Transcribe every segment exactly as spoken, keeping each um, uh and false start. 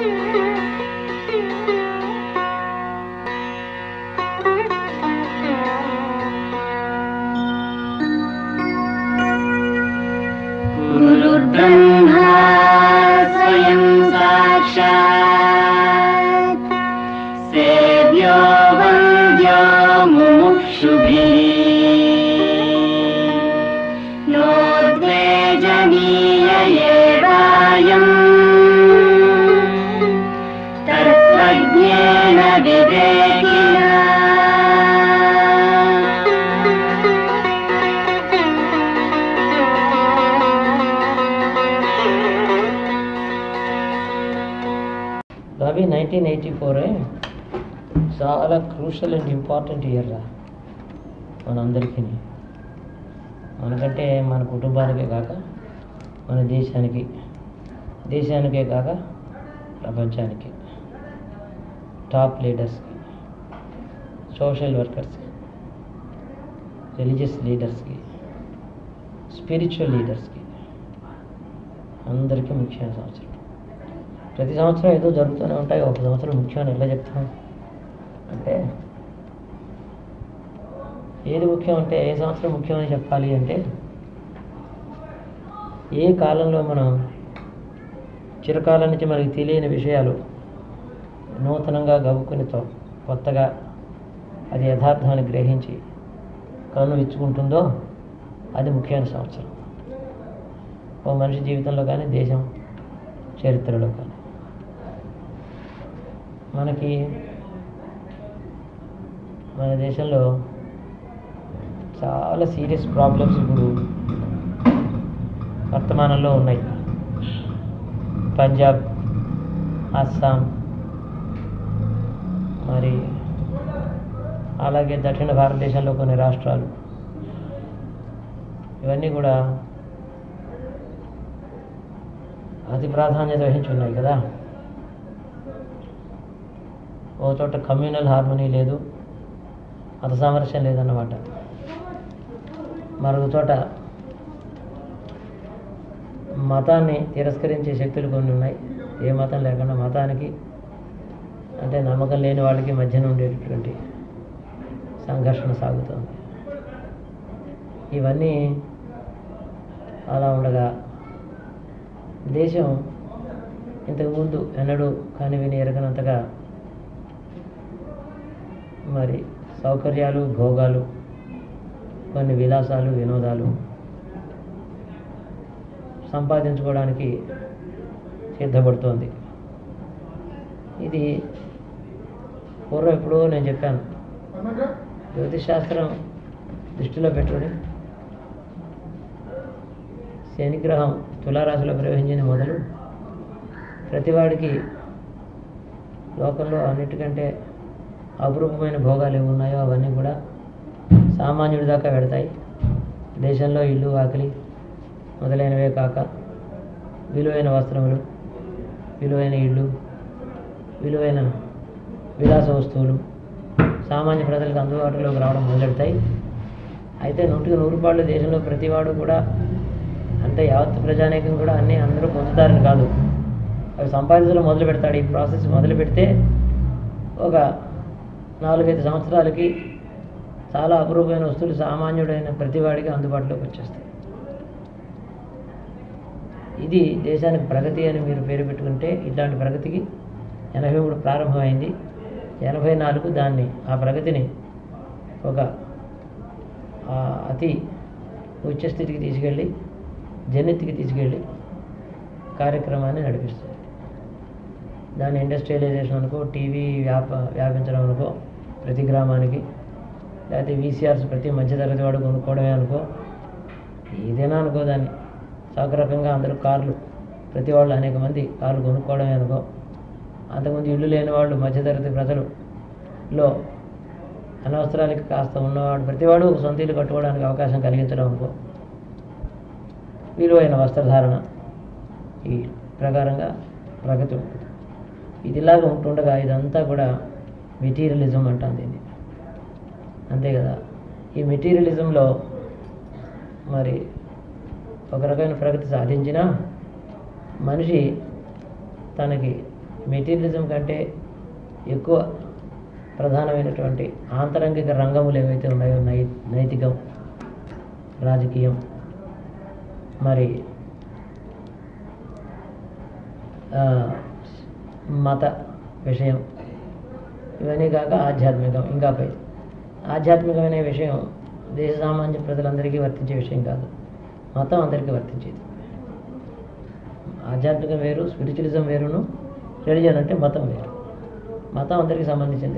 गुरुर्ब्रह्मा स्वयं साक्षात् सेव्यो वन्द्यो मुमुक्षुभिः नोद्वेजनीय एवायम् तत्त्वज्ञेन विवेकिना। అవి నైన్టీన్ ఎయిటీ ఫోర్ చాలా క్రూషల్ అండ్ ఇంపార్టెంట్ ఇయర్ రా మనందరికీ, మనకంటే మన కుటుంబానికే కాక మన దేశానికి, దేశానికే కాక ప్రపంచానికి, టాప్ లీడర్స్కి, సోషల్ వర్కర్స్కి, రిలీజియస్ లీడర్స్కి, స్పిరిచువల్ లీడర్స్కి అందరికీ ముఖ్యమైన సంవత్సరం. ప్రతి సంవత్సరం ఏదో జరుగుతూనే ఉంటాయి. ఒక సంవత్సరం ముఖ్యమని ఎలా చెప్తాం అంటే, ఏది ముఖ్యం అంటే ఏ సంవత్సరం ముఖ్యమని చెప్పాలి అంటే, ఏ కాలంలో మనం చిరకాలం నుంచి మనకి తెలియని విషయాలు నూతనంగా గవ్వుకునితో కొత్తగా అది యథార్థాన్ని గ్రహించి కన్ను ఇచ్చుకుంటుందో అది ముఖ్యమైన సంవత్సరం. ఓ మనిషి జీవితంలో కానీ దేశం చరిత్రలో కానీ. మనకి మన దేశంలో చాలా సీరియస్ ప్రాబ్లమ్స్ ఇప్పుడు వర్తమానంలో ఉన్నాయి. పంజాబ్, అస్సాం, మరి అలాగే దక్షిణ భారతదేశంలో కొన్ని రాష్ట్రాలు, ఇవన్నీ కూడా అతి ప్రాధాన్యత వహించి ఉన్నాయి కదా. ఓ చోట కమ్యూనల్ హార్మనీ లేదు, మత సామరస్యం లేదన్నమాట. మరొక చోట మతాన్ని తిరస్కరించే శక్తులు కొన్ని ఉన్నాయి. ఏ మతం లేకుండా మతానికి అంటే నమ్మకం లేని వాళ్ళకి మధ్యన ఉండేటటువంటి సంఘర్షణ సాగుతుంది. ఇవన్నీ అలా ఉండగా దేశం ఇంతకుముందు ఎన్నడూ కానీ విని ఎరగనంతగా మరి సౌకర్యాలు, భోగాలు, కొన్ని విలాసాలు, వినోదాలు సంపాదించుకోవడానికి సిద్ధపడుతోంది. ఇది పూర్వం ఎప్పుడో నేను చెప్పాను. జ్యోతిష్ శాస్త్రం దృష్టిలో పెట్టుకుని శనిగ్రహం తులారాశిలో ప్రవేశించిన మొదలు ప్రతివాడికి లోకంలో అన్నిటికంటే అపురూపమైన భోగాలు ఏమి ఉన్నాయో అవన్నీ కూడా సామాన్యుడి దాకా వెడతాయి. దేశంలో ఇల్లు, ఆకలి మొదలైనవే కాక విలువైన వస్త్రములు, విలువైన ఇళ్ళు, విలువైన విలాస వస్తువులు సామాన్య ప్రజలకు అందుబాటులోకి రావడం మొదలెడతాయి. అయితే నూటికి నూరు పాళ్ళు దేశంలో ప్రతివాడు కూడా అంటే యావత్ ప్రజానీకం కూడా అన్నీ అందరూ పొందుతారని కాదు, అవి సంపాదించడం మొదలు పెడతాడు. ఈ ప్రాసెస్ మొదలు పెడితే ఒక నాలుగైదు సంవత్సరాలకి చాలా అపురూపమైన వస్తువులు సామాన్యుడైన ప్రతివాడికి అందుబాటులోకి వచ్చేస్తాయి. ఇది దేశానికి ప్రగతి అని మీరు పేరు పెట్టుకుంటే, ఇట్లాంటి ప్రగతికి ఎనభై మూడు ప్రారంభమైంది. ఎనభై నాలుగు దాన్ని ఆ ప్రగతిని ఒక అతి ఉచ్చస్థితికి తీసుకెళ్ళి జన్నెత్తికి తీసుకెళ్ళి కార్యక్రమాన్ని నడిపిస్తుంది. దాని ఇండస్ట్రియలైజేషన్ అనుకో, టీవీ వ్యాప వ్యాపించడం అనుకో ప్రతి గ్రామానికి, లేకపోతే వీసీఆర్స్ ప్రతి మధ్యతరగతి వాడు కొనుక్కోవడమే అనుకో, ఏదైనా అనుకో, దాన్ని సౌకర్యకంగా అందరూ కార్లు ప్రతి వాళ్ళు అనేక మంది కార్లు కొనుక్కోవడమే అనుకో, అంతకుముందు ఇల్లు లేని వాళ్ళు మధ్యతరగతి ప్రజలలో అనవసరాలకి కాస్త ఉన్నవాడు ప్రతివాడు సొంత ఇల్లు కట్టుకోవడానికి అవకాశం కలిగించడం అనుకో, విలువైన వస్త్రధారణ, ఈ ప్రకారంగా ప్రగతి ఉంటుంది. ఇదిలాగా ఉంటుండగా ఇదంతా కూడా మెటీరియలిజం అంటాం దీన్ని, అంతే కదా. ఈ మెటీరియలిజంలో మరి ఒక రకమైన ప్రగతి సాధించినా మనిషి తనకి మెటీరియలిజం కంటే ఎక్కువ ప్రధానమైనటువంటి ఆంతరంగిక రంగములు ఏవైతే ఉన్నాయో నై నైతికం, రాజకీయం, మరి మత విషయం, ఇవన్నీ కాక ఆధ్యాత్మికం, ఇంకా పై ఆధ్యాత్మికమైన విషయం దేశ సామాన్య ప్రజలందరికీ వర్తించే విషయం కాదు, మతం అందరికీ వర్తించేది. ఆధ్యాత్మికం వేరు, స్పిరిచువలిజం వేరును, రిలీజన్ అంటే మతం వేరు. మతం అందరికీ సంబంధించింది.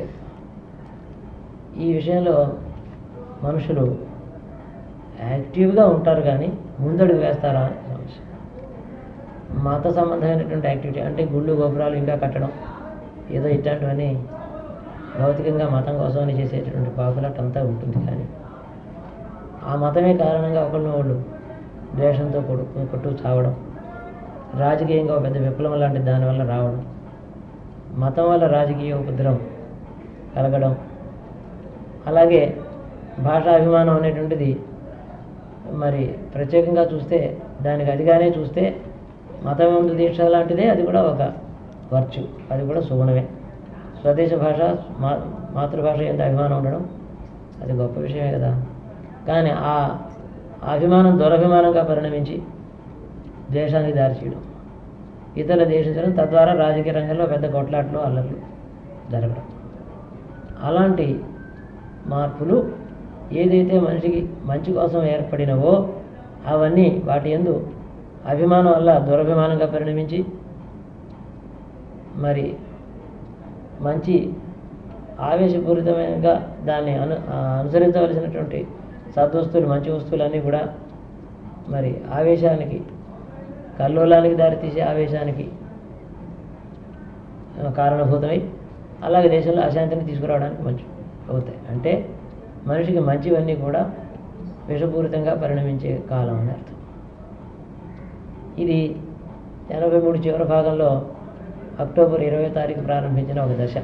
ఈ విషయంలో మనుషులు యాక్టివ్గా ఉంటారు కానీ ముందడుగు వేస్తారా అనే సమస్య. మత సంబంధమైనటువంటి యాక్టివిటీ అంటే గుళ్ళు గోపురాలు ఇంకా కట్టడం, ఏదో ఇట్లాంటివన్నీ భౌతికంగా మతం కోసమని చేసేటటువంటి పాపులట్ అంతా ఉంటుంది. కానీ ఆ మతమే కారణంగా ఒకరిని వాళ్ళు ద్వేషంతో కొట్టు కొట్టు చావడం, రాజకీయంగా ఒక పెద్ద విప్లవం లాంటి దానివల్ల రావడం, మతం వల్ల రాజకీయ ఉపద్రవం కలగడం, అలాగే భాషాభిమానం అనేటువంటిది మరి ప్రత్యేకంగా చూస్తే దానికి అదిగానే చూస్తే మతం ముందు దీక్ష లాంటిదే, అది కూడా ఒక వర్చు, అది కూడా సుగుణమే. స్వదేశ భాష మా మాతృభాష ఎంత అభిమానం ఉండడం అది గొప్ప విషయమే కదా. కానీ ఆ అభిమానం దురభిమానంగా పరిణమించి దేశానికి దారి చేయడం, ఇతరులు దేశించడం, తద్వారా రాజకీయ రంగంలో పెద్ద కొట్లాట్లు అల్లర్లు జరగడం, అలాంటి మార్పులు ఏదైతే మనిషికి మంచి కోసం ఏర్పడినవో అవన్నీ వాటి యందు అభిమానం వల్ల దురభిమానంగా పరిణమించి మరి మంచి ఆవేశపూరితమైనగా దాన్ని అను అనుసరించవలసినటువంటి సద్వస్తువులు, మంచి వస్తువులన్నీ కూడా మరి ఆవేశానికి, కల్లోలానికి దారితీసే ఆవేశానికి కారణభూతమై అలాగే దేశంలో అశాంతిని తీసుకురావడానికి మంచి అవుతాయి. అంటే మనిషికి మంచివన్నీ కూడా విషపూరితంగా పరిణమించే కాలం అని అర్థం. ఇది ఎనభై మూడు చివరి భాగంలో అక్టోబర్ ఇరవై తారీఖు ప్రారంభించిన ఒక దశ.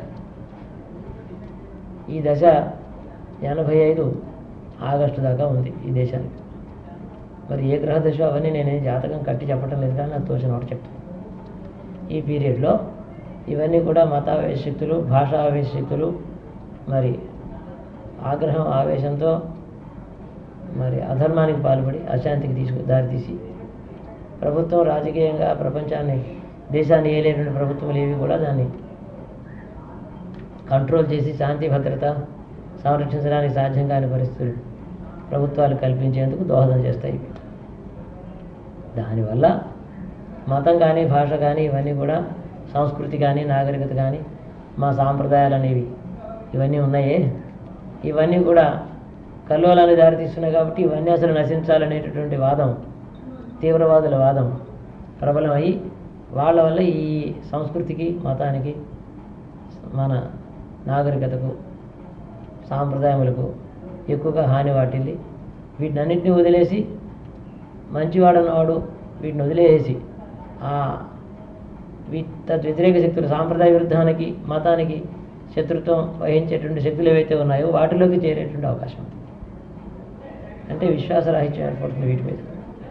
ఈ దశ ఎనభై ఐదు ఆగస్టు దాకా ఉంది ఈ దేశానికి. మరి ఏ గ్రహ దశ అవన్నీ నేనే జాతకం కట్టి చెప్పడం లేదు, కానీ నాకు తోచిన ఒకటి చెప్తాను. ఈ పీరియడ్లో ఇవన్నీ కూడా మత ఆవేశక్తులు, భాషా ఆవేశక్తులు, మరి ఆగ్రహం ఆవేశంతో మరి అధర్మానికి పాల్పడి అశాంతికి తీసుకు దారితీసి ప్రభుత్వం రాజకీయంగా ప్రపంచాన్ని, దేశాన్ని ఏలేటువంటి ప్రభుత్వాలు ఏవి కూడా దాన్ని కంట్రోల్ చేసి శాంతి భద్రత సంరక్షించడానికి సాధ్యం కాని పరిస్థితులు ప్రభుత్వాలు కల్పించేందుకు దోహదం చేస్తాయి. దానివల్ల మతం కానీ, భాష కానీ, ఇవన్నీ కూడా సంస్కృతి కానీ, నాగరికత కానీ, మా సాంప్రదాయాలు అనేవి ఇవన్నీ ఉన్నాయే, ఇవన్నీ కూడా కల్లోలాన్ని దారితీస్తున్నాయి. కాబట్టి ఇవన్నీ అసలు నశించాలనేటటువంటి వాదం, తీవ్రవాదుల వాదం ప్రబలమై వాళ్ళ వల్ల ఈ సంస్కృతికి, మతానికి, మన నాగరికతకు, సాంప్రదాయములకు ఎక్కువగా హాని వాటిల్లి వీటినన్నింటినీ వదిలేసి మంచివాడన్నవాడు వీటిని వదిలేసి ఆ వీ తద్ వ్యతిరేక శక్తులు, సాంప్రదాయ విరుద్ధానికి, మతానికి శత్రుత్వం వహించేటువంటి శక్తులు ఏవైతే ఉన్నాయో వాటిలోకి చేరేటువంటి అవకాశం ఉంది. అంటే విశ్వాసరాహిత్యం ఏర్పడుతుంది వీటి మీద.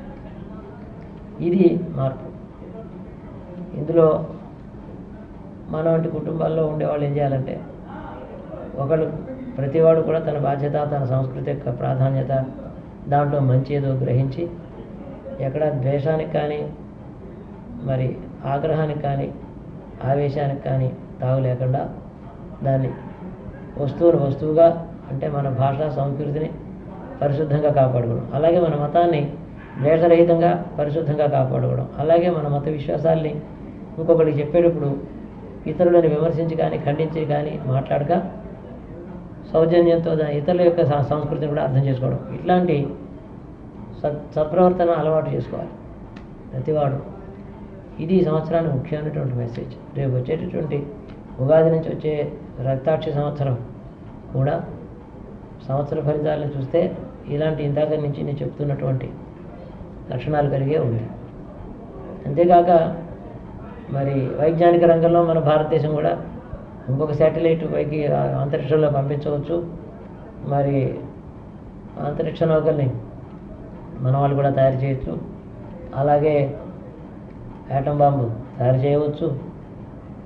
ఇది మార్పు. ఇందులో మన వంటి కుటుంబాల్లో ఉండేవాళ్ళు ఏం చేయాలంటే, ఒకళ్ళు ప్రతివాడు కూడా తన బాధ్యత, తన సంస్కృతి యొక్క ప్రాధాన్యత, దాంట్లో మంచి ఏదో గ్రహించి ఎక్కడ ద్వేషానికి కానీ, మరి ఆగ్రహానికి కానీ, ఆవేశానికి కానీ తావు లేకుండా దాన్ని వస్తువును వస్తువుగా, అంటే మన భాష సంస్కృతిని పరిశుద్ధంగా కాపాడుకోవడం, అలాగే మన మతాన్ని ద్వేషరహితంగా పరిశుద్ధంగా కాపాడుకోవడం, అలాగే మన మత విశ్వాసాల్ని ఇంకొకరికి చెప్పేటప్పుడు ఇతరులను విమర్శించి కానీ, ఖండించి కానీ మాట్లాడక సౌజన్యంతో ఇతరుల యొక్క సంస్కృతిని కూడా అర్థం చేసుకోవడం, ఇట్లాంటి సత్ సత్ప్రవర్తన అలవాటు చేసుకోవాలి ప్రతివాడు. ఇది ఈ సంవత్సరానికి ముఖ్యమైనటువంటి మెసేజ్. రేపు వచ్చేటటువంటి ఉగాది నుంచి వచ్చే రక్తాక్షి సంవత్సరం కూడా సంవత్సర ఫలితాలను చూస్తే ఇలాంటి ఇందాక నుంచి నేను చెప్తున్నటువంటి లక్షణాలు కలిగే ఉంది. అంతేకాక మరి వైజ్ఞానిక రంగంలో మన భారతదేశం కూడా ఇంకొక శాటిలైట్ పైకి అంతరిక్షంలో పంపించవచ్చు. మరి అంతరిక్ష నౌకల్ని మన వాళ్ళు కూడా తయారు చేయొచ్చు. అలాగే యాటం బాంబు తయారు చేయవచ్చు.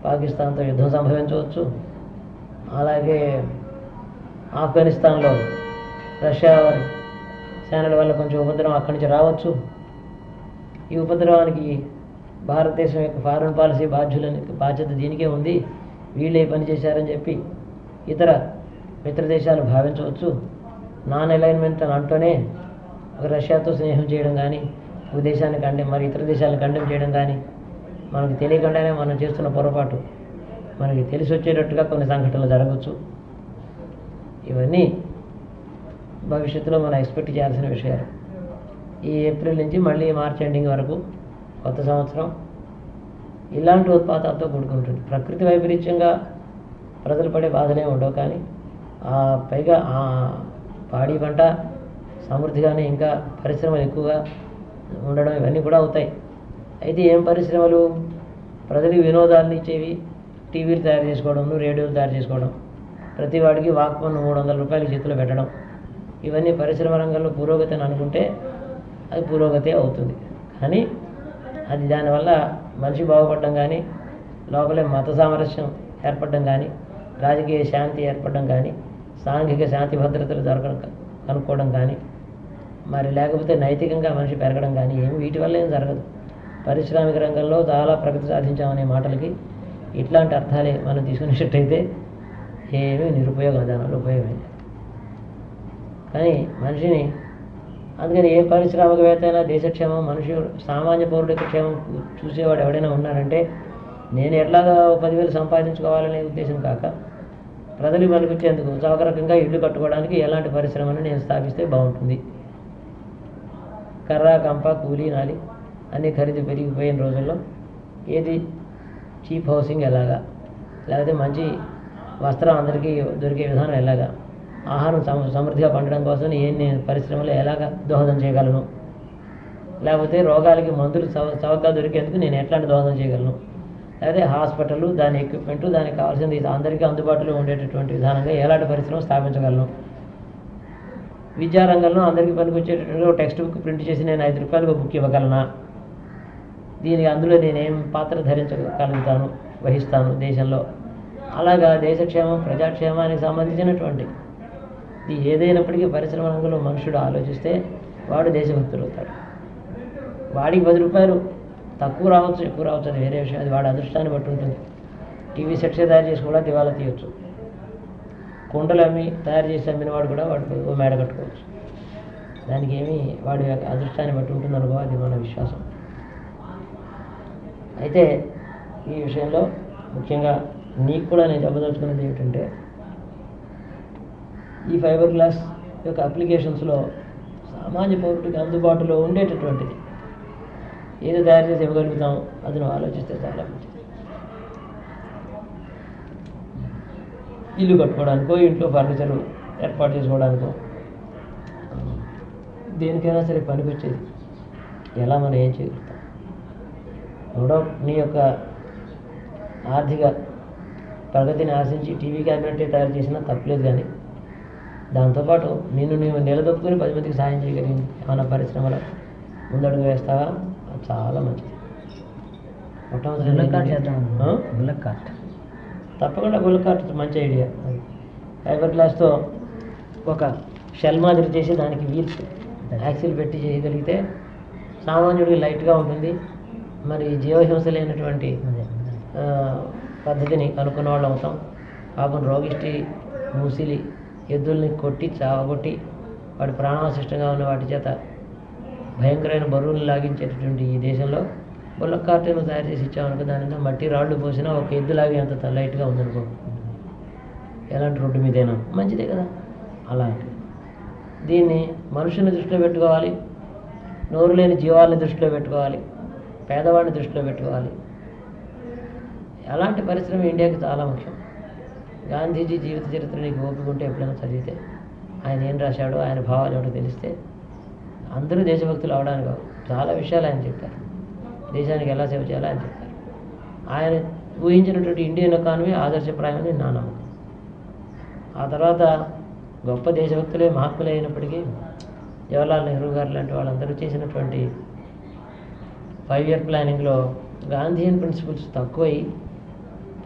పాకిస్తాన్తో యుద్ధం సంభవించవచ్చు. అలాగే ఆఫ్ఘనిస్తాన్లో రష్యా వారి సేనల వల్ల కొంచెం ఉపద్రవం అక్కడి నుంచి రావచ్చు. ఈ ఉపద్రవానికి భారతదేశం యొక్క ఫారెన్ పాలసీ బాధ్యులని బాధ్యత దీనికే ఉంది, వీళ్ళే పని చేశారని చెప్పి ఇతర మిత్ర దేశాలు భావించవచ్చు. నాన్ అలైన్మెంట్ అని అంటూనే ఒక రష్యాతో స్నేహం చేయడం కానీ, ఒక దేశాన్ని కండెం మరి ఇతర దేశాలను కండెం చేయడం కానీ మనకు తెలియకుండానే మనం చేస్తున్న పొరపాటు మనకి తెలిసి వచ్చేటట్టుగా కొన్ని సంఘటనలు జరగవచ్చు. ఇవన్నీ భవిష్యత్తులో మనం ఎక్స్పెక్ట్ చేయాల్సిన విషయాలు. ఈ ఏప్రిల్ నుంచి మళ్ళీ మార్చ్ ఎండింగ్ వరకు కొత్త సంవత్సరం ఇలాంటి ఉత్పాతాలతో కూడుకుంటుంది. ప్రకృతి వైపరీత్యంగా ప్రజలు పడే బాధలే ఉండవు, కానీ ఆ పైగా ఆ పాడి పంట సమృద్ధిగానే ఇంకా పరిశ్రమలు ఎక్కువగా ఉండడం ఇవన్నీ కూడా అవుతాయి. అయితే ఏం పరిశ్రమలు? ప్రజలకు వినోదాలను ఇచ్చేవి టీవీలు తయారు చేసుకోవడం, రేడియోలు తయారు చేసుకోవడం, ప్రతి వాడికి వాక్మన్ మూడు వందల రూపాయలు చేతిలో పెట్టడం, ఇవన్నీ పరిశ్రమ రంగంలో పురోగతి అని అనుకుంటే అది పురోగతి అవుతుంది. కానీ అది దానివల్ల మనిషి బాగుపడడం కానీ, లోపలే మత సామరస్యం ఏర్పడడం కానీ, రాజకీయ శాంతి ఏర్పడడం కానీ, సాంఘిక శాంతి భద్రతలు దొరకడం కనుక్కోవడం కానీ, మరి లేకపోతే నైతికంగా మనిషి పెరగడం కానీ ఏమి వీటి వల్ల ఏం జరగదు. పారిశ్రామిక రంగంలో చాలా ప్రగతి సాధించామనే మాటలకి ఇట్లాంటి అర్థాలే మనం తీసుకునేటట్టయితే ఏమీ నిరుపయోగం, దానివల్ల ఉపయోగమే. కానీ మనిషిని అందుకని ఏ పారిశ్రామికవేత్త అయినా దేశక్షేమం, మనిషి సామాన్య పౌరుడి యొక్క క్షేమం చూసేవాడు ఎవడైనా ఉన్నారంటే నేను ఎట్లాగా పదివేలు సంపాదించుకోవాలనే ఉద్దేశం కాక ప్రజలు పనికొచ్చేందుకు సౌకర్యంగా ఇల్లు కట్టుకోవడానికి ఎలాంటి పరిశ్రమను నేను స్థాపిస్తే బాగుంటుంది. కర్ర కంప కూలీ నాలి అన్నీ ఖరీదు పెరిగిపోయిన రోజుల్లో ఏది చీప్ హౌసింగ్ ఎలాగా, లేకపోతే మంచి వస్త్రం అందరికీ దొరికే విధానం ఎలాగా, ఆహారం సమ సమృద్ధిగా పండడం కోసం ఏ నేను పరిశ్రమలో ఎలాగా దోహదం చేయగలను, లేకపోతే రోగాలకి మందులు చవ చవకగా దొరికేందుకు నేను ఎట్లాంటి దోహదం చేయగలను, లేకపోతే హాస్పిటల్ దాని ఎక్విప్మెంటు దానికి కావాల్సింది అందరికీ అందుబాటులో ఉండేటటువంటి విధానంగా ఎలాంటి పరిశ్రమ స్థాపించగలను. విద్యారంగంలో అందరికీ పనికొచ్చేటటువంటి ఒక టెక్స్ట్ బుక్ ప్రింట్ చేసి నేను ఐదు రూపాయలకు బుక్ ఇవ్వగలనా, దీనికి అందులో నేనేం పాత్ర ధరించగలుగుతాను వహిస్తాను దేశంలో. అలాగా దేశక్షేమం ప్రజాక్షేమానికి సంబంధించినటువంటి ఇది ఏదైనప్పటికీ పరిశ్రమ రంగంలో మనుషుడు ఆలోచిస్తే వాడు దేశభక్తులు అవుతాడు. వాడికి పది రూపాయలు తక్కువ రావచ్చు ఎక్కువ రావచ్చు అది వేరే విషయం, అది వాడి అదృష్టాన్ని బట్టి ఉంటుంది. టీవీ సెట్స్ తయారు చేసి కూడా దివాలా తీయవచ్చు, కుండలు అమ్మి తయారు చేసి అమ్మిన వాడు కూడా వాడు ఓ మేడ కట్టుకోవచ్చు. దానికి ఏమి వాడి యొక్క అదృష్టాన్ని బట్టి ఉంటుంది అనుకో, అది మన విశ్వాసం. అయితే ఈ విషయంలో ముఖ్యంగా నీకు కూడా నేను చెప్పదలుచుకున్నది ఏమిటంటే ఈ ఫైబర్ గ్లాస్ యొక్క అప్లికేషన్స్లో సామాన్య పౌరుడికి అందుబాటులో ఉండేటటువంటిది ఏదో తయారు చేసి ఇవ్వగలుగుతాం అది నువ్వు ఆలోచిస్తే చాలా మంచిది. ఇల్లు కట్టుకోవడానికో ఇంట్లో ఫర్నిచర్ ఏర్పాటు చేసుకోవడానికో దేనికైనా సరే పనికొచ్చేది ఎలా మనం ఏం చేయగలుగుతాం. ఎవడో నీ యొక్క ఆర్థిక ప్రగతిని ఆశించి టీవీ క్యాబినెట్ తయారు చేసినా తప్పలేదు, కానీ దాంతోపాటు నిన్ను నీవు నిలదొక్కుని పది మందికి సాయం చేయగలిగింది ఏమైనా పరిశ్రమలో ముందడుగు వేస్తావా, అది చాలా మంచిది. బుల్లక్ కార్ట్ తప్పకుండా బుల్లక్ కార్ట్ మంచి ఐడియా. ఫైబర్ గ్లాస్తో ఒక షెల్ మాదిరి చేసి దానికి వీల్స్ యాక్సిల్ పెట్టి చేయగలిగితే సామాన్యుడికి లైట్గా ఉంటుంది. మరి జీవహింస లేనటువంటి పద్ధతిని కనుక్కున్న వాళ్ళు అవుతాం. పాపం రోగిష్టి మూసిలి ఎద్దుల్ని కొట్టి చావగొట్టి వాటి ప్రాణావశిష్టంగా ఉన్న వాటి చేత భయంకరమైన బరువులు లాగించేటటువంటి ఈ దేశంలో బుల్లక్ కార్ట్ను తయారు చేసి ఇచ్చామనుకో, దానితో మట్టి రాళ్ళు పోసినా ఒక ఎద్దు లాగే అంత లైట్గా ఉందనుకో, ఎలాంటి రోడ్డు మీదైనా మంచిదే కదా. అలాంటి దీన్ని మనుషుని దృష్టిలో పెట్టుకోవాలి, నోరు లేని జీవాలని దృష్టిలో పెట్టుకోవాలి, పేదవాడిని దృష్టిలో పెట్టుకోవాలి. అలాంటి పరిశ్రమ ఇండియాకి చాలా ముఖ్యం. గాంధీజీ జీవిత చరిత్ర నీకు ఓపిక ఉంటే ఎప్పుడైనా చదివితే ఆయన ఏం రాశాడో ఆయన భావాలు ఏమిటో తెలిస్తే అందరూ దేశభక్తులు అవడానికి చాలా విషయాలు ఆయన చెప్తారు. దేశానికి ఎలా సేవ చేయాలో ఆయన చెప్తారు. ఆయన ఊహించినటువంటి ఇండియన్ ఎకానమీ ఆదర్శప్రాయమని నా నమ్మకం. ఆ తర్వాత గొప్ప దేశభక్తులే మహాత్ములే అయినప్పటికీ జవహర్లాల్ నెహ్రూ గారు లాంటి వాళ్ళందరూ చేసినటువంటి ఫైవ్ ఇయర్ ప్లానింగ్లో గాంధీయన్ ప్రిన్సిపల్స్ తక్కువై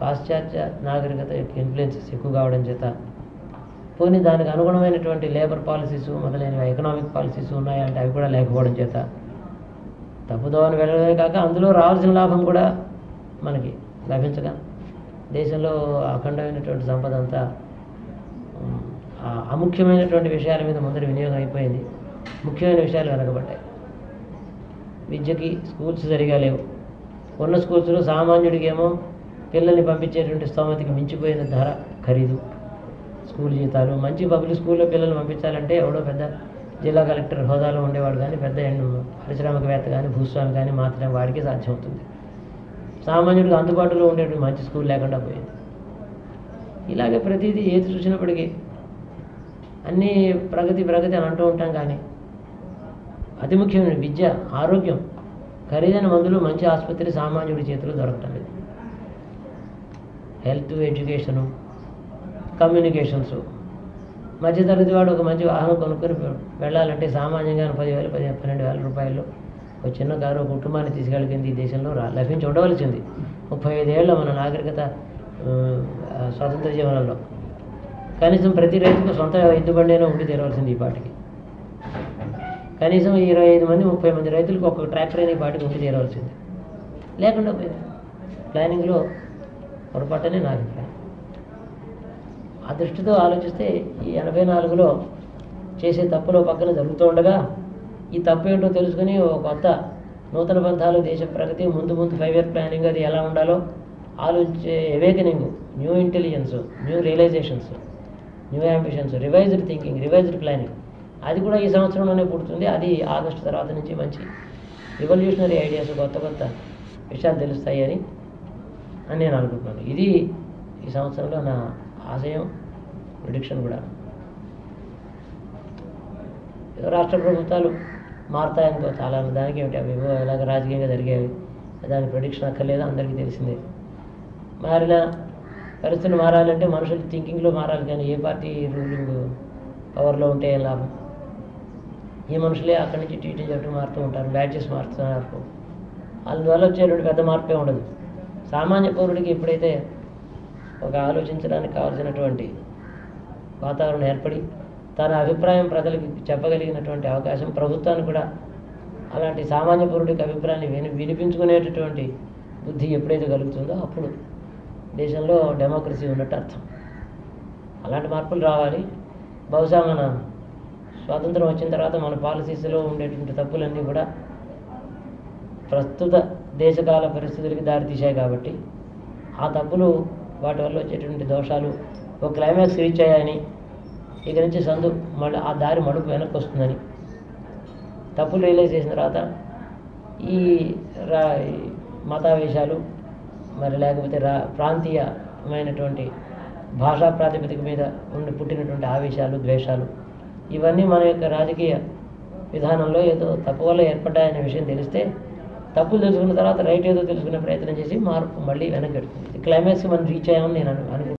పాశ్చాత్య నాగరికత యొక్క ఇన్ఫ్లుయెన్సెస్ ఎక్కువ కావడం చేత, పోనీ దానికి అనుగుణమైనటువంటి లేబర్ పాలసీస్ మొదలైన ఎకనామిక్ పాలసీస్ ఉన్నాయంటే అవి కూడా లేకపోవడం చేత తప్పుదోవని వెళ్ళడమే కాక అందులో రావాల్సిన లాభం కూడా మనకి లభించక దేశంలో అఖండమైనటువంటి సంపద అంతా అముఖ్యమైనటువంటి విషయాల మీద ముందర వినియోగం అయిపోయింది. ముఖ్యమైన విషయాలు వెనకబడ్డాయి. విద్యకి స్కూల్స్ సరిగా లేవు. ఉన్న స్కూల్స్లో సామాన్యుడికి ఏమో పిల్లల్ని పంపించేటువంటి స్తోమతికి మించిపోయిన ధర, ఖరీదు, స్కూల్ జీతాలు. మంచి పబ్లిక్ స్కూల్లో పిల్లల్ని పంపించాలంటే ఎవడో పెద్ద జిల్లా కలెక్టర్ హోదాలో ఉండేవాడు కానీ, పెద్ద పారిశ్రామికవేత్త కానీ, భూస్వామి కానీ మాత్రమే వాడికి సాధ్యమవుతుంది. సామాన్యుడికి అందుబాటులో ఉండేటువంటి మంచి స్కూల్ లేకుండా పోయింది. ఇలాగే ప్రతిదీ ఏది చూసినప్పటికీ అన్నీ ప్రగతి ప్రగతి అని అంటూ ఉంటాం కానీ అతి ముఖ్యమైన విద్య, ఆరోగ్యం, ఖరీదైన మందులు, మంచి ఆసుపత్రి సామాన్యుడి చేతిలో దొరకటం లేదు. Health, education, communications. మధ్యతరగతి వాడు ఒక మంచి వాహనం కొనుక్కొని వెళ్ళాలంటే సామాన్యంగా పదివేలు పది పన్నెండు వేల రూపాయలు ఒక చిన్న కారు ఒక కుటుంబాన్ని తీసుకెళ్ళింది ఈ దేశంలో రా లభించి ఉండవలసింది. ముప్పై ఐదేళ్ళ మన నాగరికత స్వాతంత్ర జీవనంలో కనీసం ప్రతి రైతుకు సొంత ఎద్దు బండి అయినా ఉండి తీరవలసింది. ఈ పాటికి కనీసం ఇరవై ఐదు మంది ముప్పై మంది రైతులకు ఒక ట్రాక్టర్ అయినా ఈ పాటికి ఉండి తీరవలసింది. లేకుండా పోయింది. ప్లానింగ్లో పొరపాటునే నా అభిప్రాయం. ఆ దృష్టితో ఆలోచిస్తే ఈ ఎనభై నాలుగులో చేసే తప్పులో పక్కన జరుగుతూ ఉండగా ఈ తప్పు ఏంటో తెలుసుకుని ఒక కొత్త నూతన పంథాలు, దేశ ప్రగతి, ముందు ముందు ఫైవ్ ఇయర్ ప్లానింగ్ అది ఎలా ఉండాలో ఆలోచించే awakening, new intelligence, new realisations, new ambitions, revised thinking, revised planning అది కూడా ఈ సంవత్సరంలోనే పుడుతుంది. అది ఆగస్టు తర్వాత నుంచి మంచి రివల్యూషనరీ ఐడియాస్, కొత్త కొత్త విషయాలు తెలుస్తాయి అని అని నేను అనుకుంటున్నాను. ఇది ఈ సంవత్సరంలో నా ఆశయం, ప్రిడిక్షన్ కూడా. రాష్ట్ర ప్రభుత్వాలు మారుతాయనుకో చాలా, దానికి ఏమిటి అవి ఎలాగ రాజకీయంగా జరిగేవి, దాని ప్రిడిక్షన్ అక్కర్లేదు, అందరికీ తెలిసిందే. మారిన పరిస్థితులు మారాలంటే మనుషుల థింకింగ్లో మారాలి కానీ ఏ పార్టీ రూలింగ్ పవర్లో ఉంటే ఏం లాభం? ఈ మనుషులే అక్కడి నుంచి టీటీ జట్టు మారుతూ ఉంటారు, బ్యాచెస్ మారుతున్నారు. అందువల్ల వచ్చేటువంటి పెద్ద మార్పే ఉండదు. సామాన్య పౌరుడికి ఎప్పుడైతే ఒక ఆలోచించడానికి కావాల్సినటువంటి వాతావరణం ఏర్పడి తన అభిప్రాయం ప్రజలకు చెప్పగలిగినటువంటి అవకాశం, ప్రభుత్వానికి కూడా అలాంటి సామాన్య పౌరుడికి అభిప్రాయాన్ని విని వినిపించుకునేటటువంటి బుద్ధి ఎప్పుడైతే కలుగుతుందో అప్పుడు దేశంలో డెమోక్రసీ ఉన్నట్టు అర్థం. అలాంటి మార్పులు రావాలి. బహుశా మన స్వాతంత్రం వచ్చిన తర్వాత మన పాలసీస్లో ఉండేటువంటి తప్పులన్నీ కూడా ప్రస్తుత దేశకాల పరిస్థితులకి దారితీశాయి కాబట్టి ఆ తప్పులు, వాటి వల్ల వచ్చేటువంటి దోషాలు ఒక క్లైమాక్స్ రీచ్ అయ్యాయని, ఇక నుంచి సందు మళ్ళీ ఆ దారి మడుపు వెనక్కి వస్తుందని తప్పులు రియలైజ్ చేసిన తర్వాత ఈ రా మతావేశాలు మరి లేకపోతే రా ప్రాంతీయమైనటువంటి భాషా ప్రాతిపదిక మీద ఉండి పుట్టినటువంటి ఆవేశాలు, ద్వేషాలు ఇవన్నీ మన యొక్క రాజకీయ విధానంలో ఏదో తప్పు వల్ల ఏర్పడ్డాయనే విషయం తెలిస్తే తప్పులు తెలుసుకున్న తర్వాత రైట్ ఏదో తెలుసుకునే ప్రయత్నం చేసి మార్పు మళ్ళీ వెనక్కి పెడుతుంది. క్లైమాక్స్ మనం రీచ్ అయ్యామని నేను అను అనుకుంటున్నాను.